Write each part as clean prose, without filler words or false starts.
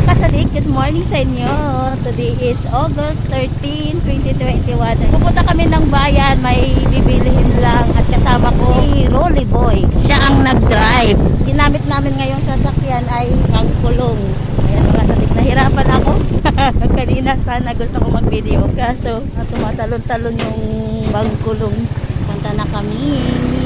kasadik, good morning sa inyo. Today is August 13, 2021. Pupunta kami ng bayan, may bibilihin lang at kasama ko si Rolly Boy. Siya ang nag-drive. Ginamit namin ngayong sasakyan ay pangkulong. Ayan mga kasadik, nahirapan ako. Kanina sana gusto ko mag-video. Kaso tumatalon-talon yung bangkulong. Punta na kami.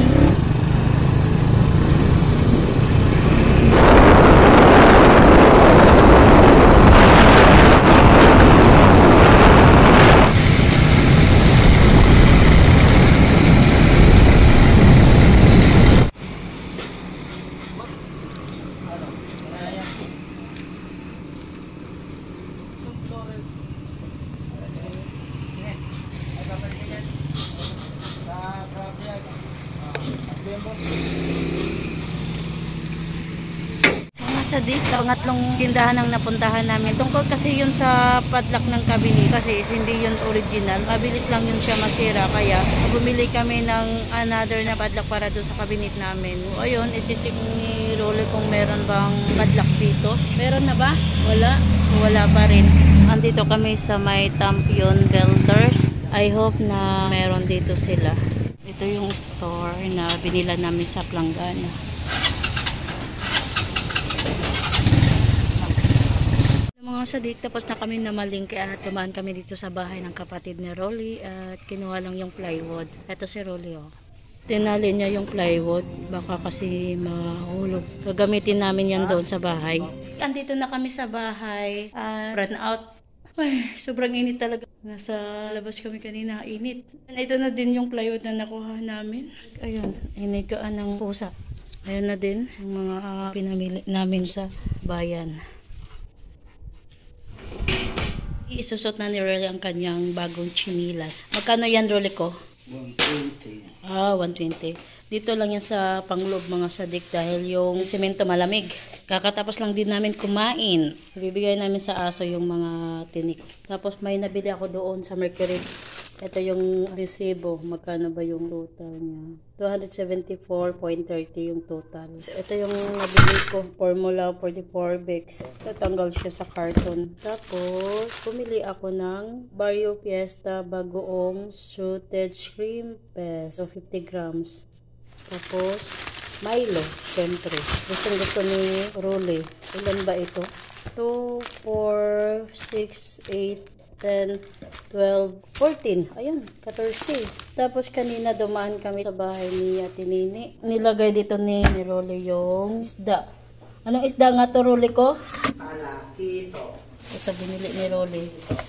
Sa dito, ang atlong tindahan ang napuntahan namin. Tungkol kasi yun sa padlock ng cabinet kasi hindi yun original. Mabilis lang yun siya masira. Kaya bumili kami ng another na padlock para doon sa cabinet namin. O ayun, iti-check ni Rolly kung meron bang padlock dito. Meron na ba? Wala. Wala pa rin. Andito kami sa may Tampion Builders. I hope na meron dito sila. Ito yung store na binila namin sa Planggana. Mga sadik, tapos na kami namalingke at tumaan kami dito sa bahay ng kapatid ni Rolly at kinuha lang yung plywood. Ito si Rolly, oh. Tinali niya yung plywood, baka kasi mahulog. Gagamitin namin yan doon sa bahay. Andito na kami sa bahay, run out. Ay, sobrang init talaga. Nasa labas kami kanina, init. Ito na din yung plywood na nakuha namin. Ayun, inigaan ng pusa. Ayun na din yung mga pinamili namin sa bayan. Isusot na ni Rolly ang kanyang bagong chinilas. Magkano yan, Rolly ko? 120. Ah, 120. Dito lang yan sa panglob mga sadik dahil yung semento malamig. Kakatapos lang din namin kumain. Bibigay namin sa aso yung mga tinik. Tapos may nabili ako doon sa Mercury. Ito yung resibo. Magkano ba yung total niya? 274.30 yung total. Ito yung nabili ko. Formula 44 Bex. Tatanggal siya sa carton. Tapos, pumili ako ng Barrio Fiesta Bagoong Shredded Shrimp Paste. So, 50 grams. Tapos, Milo. Siyempre. Gusto ni Rolly. Ilan ba ito? 2, 4, 6, 8, 10, 12, 14. Ayan, 14. Tapos kanina dumaan kami sa bahay ni Ate Nini. Nilagay dito ni Rolly yung isda. Anong isda nga to, Rolly ko? Malaki ito. Ito binili ni Rolly.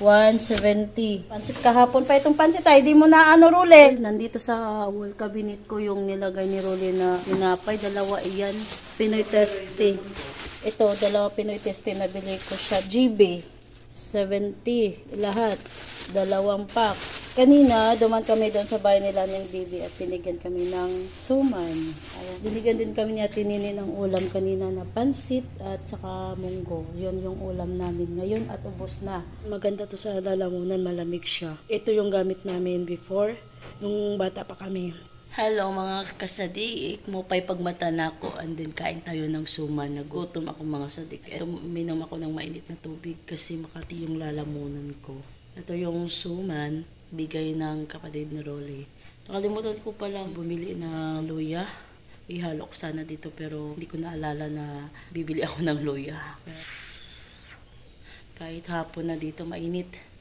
170. Pansit kahapon pa itong pansit ay. Di mo na ano, Rolly. Nandito sa wall cabinet ko yung nilagay ni Rolly na tinapay. Dalawa iyan. Pinoy Testi. Ito, dalawa Pinoy Testi. Nabili ko siya. GB. 70 lahat, 2 pack. Kanina, duman kami doon sa bahay nila ng Bibi at binigyan kami ng suman. Ayan. Binigyan din kami ni Ate Nini ng ulam kanina na pansit at saka munggo. Yun yung ulam namin ngayon at ubos na. Maganda to sa lalamunan, malamig siya. Ito yung gamit namin before, nung bata pa kami. Hello mga kasadik, mupay pagmata na ako and then kain tayo ng suman. Nagutom ako mga sadik. Ito, minom ako ng mainit na tubig kasi makati yung lalamunan ko. Ito yung suman, bigay ng kapatid ni Rolly. Nakalimutan ko palang bumili ng luya. Ihalo ko sana dito pero hindi ko naalala na bibili ako ng luya. Kahit hapon na dito mainit.